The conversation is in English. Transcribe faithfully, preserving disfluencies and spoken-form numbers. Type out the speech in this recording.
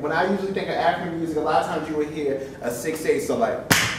when I usually think of African music, a lot of times you would hear a six eight, so like.